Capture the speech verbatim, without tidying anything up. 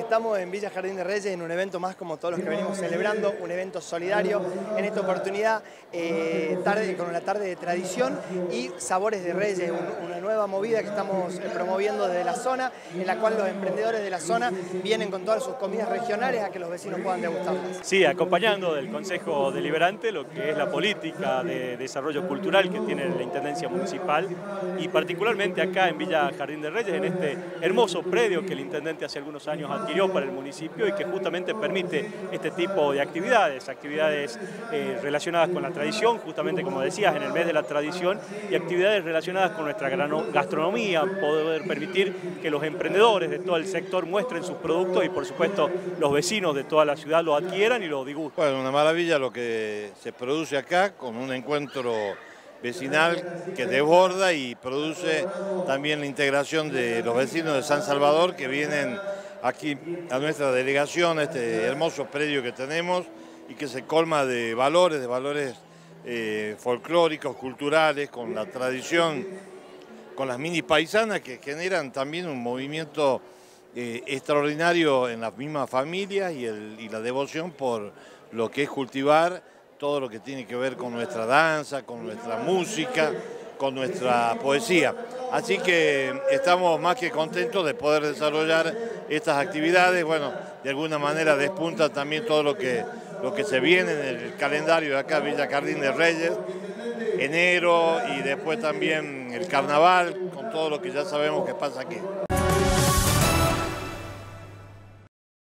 Estamos en Villa Jardín de Reyes en un evento más como todos los que venimos celebrando, un evento solidario. En esta oportunidad, eh, tarde, con una tarde de tradición y sabores de Reyes, un, una nueva movida que estamos eh, promoviendo desde la zona, en la cual los emprendedores de la zona vienen con todas sus comidas regionales a que los vecinos puedan degustarlas. Sí, acompañando del Consejo Deliberante lo que es la política de desarrollo cultural que tiene la Intendencia Municipal y particularmente acá en Villa Jardín de Reyes, en este hermoso predio que el Intendente hace algunos años adquirió para el municipio y que justamente permite este tipo de actividades, actividades eh, relacionadas con la tradición, justamente como decías, en el mes de la tradición, y actividades relacionadas con nuestra gastronomía, poder permitir que los emprendedores de todo el sector muestren sus productos y por supuesto los vecinos de toda la ciudad lo adquieran y lo disgusten. Bueno, una maravilla lo que se produce acá con un encuentro vecinal que desborda y produce también la integración de los vecinos de San Salvador que vienen aquí a nuestra delegación, a este hermoso predio que tenemos y que se colma de valores, de valores eh, folclóricos, culturales, con la tradición, con las mini paisanas que generan también un movimiento eh, extraordinario en las mismas familias y, el, y la devoción por lo que es cultivar todo lo que tiene que ver con nuestra danza, con nuestra música, con nuestra poesía. Así que estamos más que contentos de poder desarrollar estas actividades. Bueno, de alguna manera despunta también todo lo que, lo que se viene en el calendario de acá, Villa Jardín de Reyes, enero y después también el carnaval, con todo lo que ya sabemos que pasa aquí.